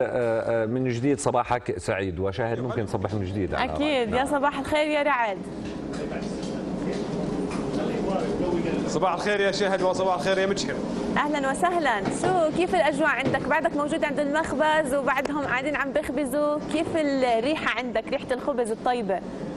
من جديد صباحك سعيد وشاهد ممكن صبح من جديد. أكيد. يا صباح الخير يا رعد. صباح الخير يا شاهد وصباح الخير يا مجحف. أهلا وسهلا. شو كيف الأجواء عندك؟ بعدك موجود عند المخبز وبعدهم قاعدين عم بيخبزوا، كيف الريحة عندك، ريحة الخبز الطيبة؟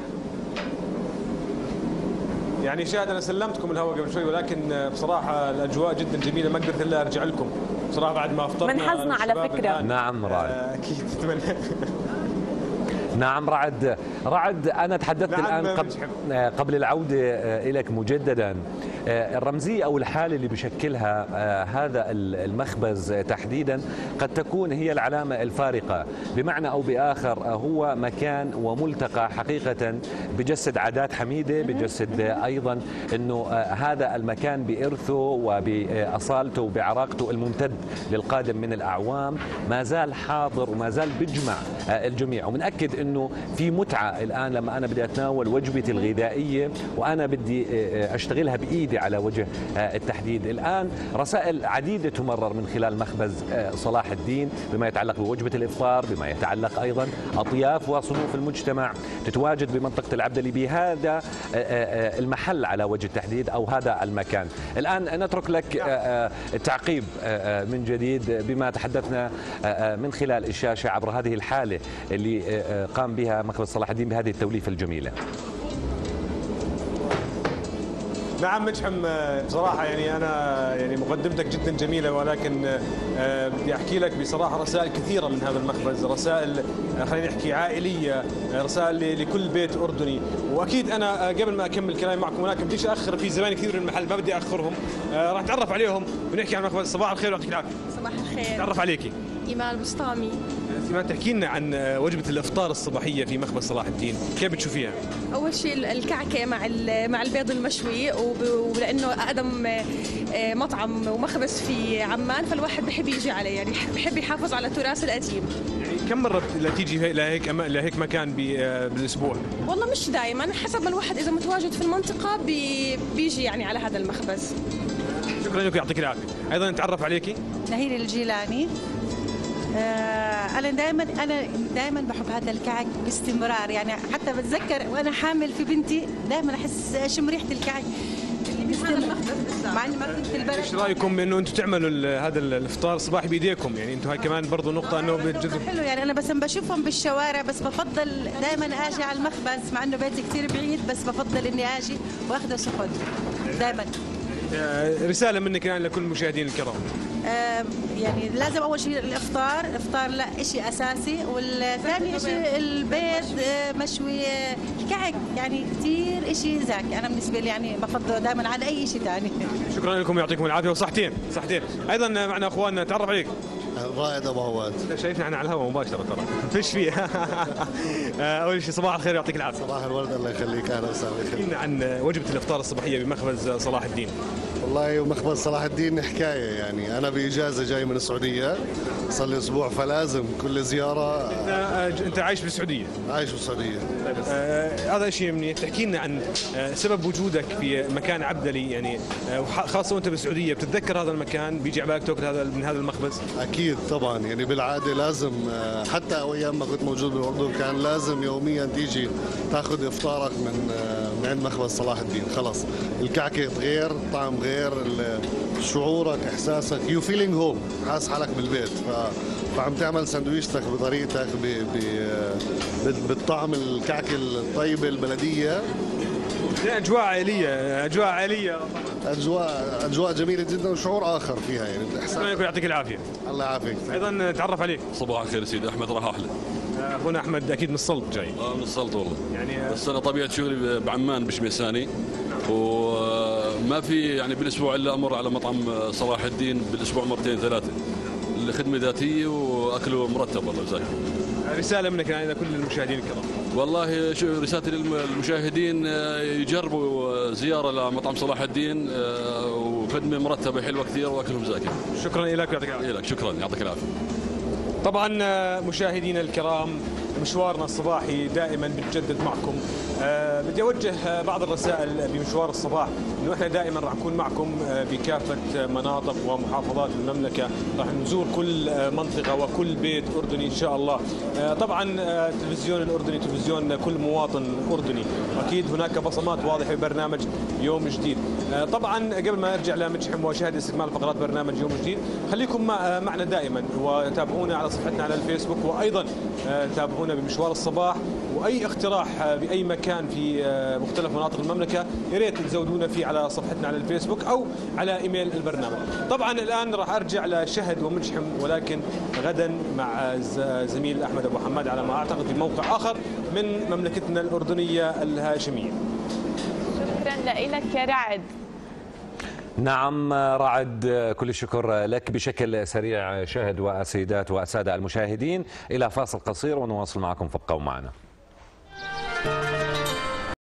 يعني شاهد أنا سلمتكم الهواء قبل شوي، ولكن بصراحة الأجواء جدا جميلة، ما قدرت إلا أرجع لكم بصراحة بعد ما أفطرنا. من حظنا على فكرة. نعم رعد. أكيد أتمنى. نعم رعد أنا تحدثت نعم الآن قبل العودة إليك مجددا. الرمزية أو الحالة اللي بشكلها هذا المخبز تحديدا قد تكون هي العلامة الفارقة، بمعنى أو بآخر هو مكان وملتقى حقيقة بجسد عادات حميدة، بجسد أيضا أنه هذا المكان بإرثه وبأصالته وبعراقته الممتد للقادم من الأعوام ما زال حاضر وما زال بيجمع الجميع. ومنأكد أنه في متعة الآن لما أنا بدي أتناول وجبتي الغذائية وأنا بدي أشتغلها بإيدي على وجه التحديد. الآن رسائل عديدة تمرر من خلال مخبز صلاح الدين بما يتعلق بوجبة الإفطار، بما يتعلق أيضا أطياف وصنوف المجتمع تتواجد بمنطقة العبدلي بهذا المحل على وجه التحديد أو هذا المكان. الآن نترك لك التعقيب من جديد بما تحدثنا من خلال الشاشة عبر هذه الحالة اللي قام بها مخبز صلاح الدين بهذه التوليفة الجميلة. نعم مجحم، بصراحة يعني أنا يعني مقدمتك جدا جميلة، ولكن بدي أحكي لك بصراحة رسائل كثيرة من هذا المخبز، رسائل خلينا نحكي عائلية، رسائل لكل بيت أردني. وأكيد أنا قبل ما أكمل كلامي معكم، ولكن بديش أخر في زباين كثير من المحل ما بدي أخرهم، راح نتعرف عليهم ونحكي عن المخبز. صباح الخير ويعطيك العافية. صباح الخير. تعرف عليكي إيمان بسطامي. إيمان، تحكي لنا عن وجبة الإفطار الصباحية في مخبز صلاح الدين، كيف بتشوفيها؟ أول شيء الكعكة مع البيض المشوي، ولأنه أقدم مطعم ومخبز في عمان، فالواحد بحب يجي عليه، يعني بحب يحافظ على التراث القديم. يعني كم مرة تيجي لهيك مكان بالأسبوع؟ والله مش دائما، حسب ما الواحد إذا متواجد في المنطقة بيجي يعني على هذا المخبز. شكرا لك يعطيك العافية. أيضا نتعرف عليكي. نهير الجيلاني. أنا دائما بحب هذا الكعك باستمرار، يعني حتى بتذكر وأنا حامل في بنتي دائما أحس أشم ريحة الكعك اللي باستمرار مع إني ما كنت البلد. ايش رايكم انه انتم تعملوا هذا الافطار الصباحي بايديكم؟ يعني انتم هاي كمان برضه نقطه انه بتجذب. حلو، يعني انا بس بشوفهم بالشوارع، بس بفضل دائما اجي على المخبز مع انه بيتي كثير بعيد، بس بفضل اني اجي واخذه سخن دائما. رساله منك يعني لكل المشاهدين الكرام. يعني لازم اول شيء الافطار لا شيء اساسي، والثاني شيء البيض مشوي، الكعك يعني كثير شيء زاكي. انا بالنسبه لي يعني بفضله دائما على اي شيء ثاني. شكرا لكم يعطيكم العافيه، وصحتين. ايضا معنا اخواننا، تعرف عليك. رائد ابو عواد. شايفنا احنا على الهواء مباشره ترى فيش فيه. اول شيء صباح الخير يعطيك العافيه. صباح الورد، الله يخليك. اهلا وسهلا. احكي عن وجبه الافطار الصباحيه بمخبز صلاح الدين. والله مخبز صلاح الدين حكايه، يعني انا باجازه جاي من السعوديه، صار لي اسبوع، فلازم كل زياره. انت عايش بالسعوديه؟ عايش بالسعوديه. طيب هذا شيء منيح. تحكي لنا عن سبب وجودك في مكان عبدلي، يعني خاصه وانت بالسعوديه بتتذكر هذا المكان، بيجي على بالك تاكل من هذا المخبز؟ اكيد طبعا، يعني بالعاده لازم، حتى ايام ما كنت موجود بالاردن كان لازم يوميا تيجي تاخذ افطارك من عند مخبز صلاح الدين. خلص الكعكه غير، الطعم غير، شعورك، احساسك، يو فيلينج هوم، حاسس حالك بالبيت. فعم تعمل سندويشتك بطريقتك بالطعم، الكعكه الطيبه البلديه. اجواء عائليه، اجواء جميله جدا، وشعور اخر فيها يعني. شكرا لك يعطيك العافيه. الله يعافيك. ايضا نتعرف عليك. صباح الخير سيدي، احمد رحاحله. اخونا احمد اكيد من السلط جاي. من السلط والله، يعني بس انا طبيعه شغلي بعمان بشميساني، وما في يعني بالاسبوع الا امر على مطعم صلاح الدين بالاسبوع مرتين ثلاثه، الخدمه ذاتيه واكله مرتب. والله جزاك. رساله منك يعني لكل المشاهدين الكرام. والله رسالتي للمشاهدين يجربوا زياره لمطعم صلاح الدين، وخدمه مرتبه حلوه كثير واكلهم زاكي. شكرا لك يعطيك العافيه. شكرا يعطيك العافيه. طبعا مشاهدينا الكرام، مشوارنا الصباحي دائما بنجدد معكم. بدي اوجه بعض الرسائل بمشوار الصباح، انه احنا دائما راح نكون معكم بكافه مناطق ومحافظات المملكه، راح نزور كل منطقه وكل بيت اردني ان شاء الله. طبعا التلفزيون الاردني تلفزيون كل مواطن اردني، واكيد هناك بصمات واضحه ببرنامج يوم جديد. طبعا قبل ما ارجع لمجحم واشاهد استكمال فقرات برنامج يوم جديد، خليكم معنا دائما وتابعونا على صفحتنا على الفيسبوك، وايضا تابعونا بمشوار الصباح. واي اقتراح باي مكان في مختلف مناطق المملكه يا ريت تزودونا فيه على صفحتنا على الفيسبوك او على ايميل البرنامج. طبعا الان راح ارجع لشهد ومجحم، ولكن غدا مع زميل احمد ابو حماد على ما اعتقد في موقع اخر من مملكتنا الاردنيه الهاشميه. شكرا لك يا رعد. نعم رعد، كل الشكر لك. بشكل سريع شاهد وسيدات وسادة المشاهدين إلى فاصل قصير ونواصل معكم، فابقوا معنا.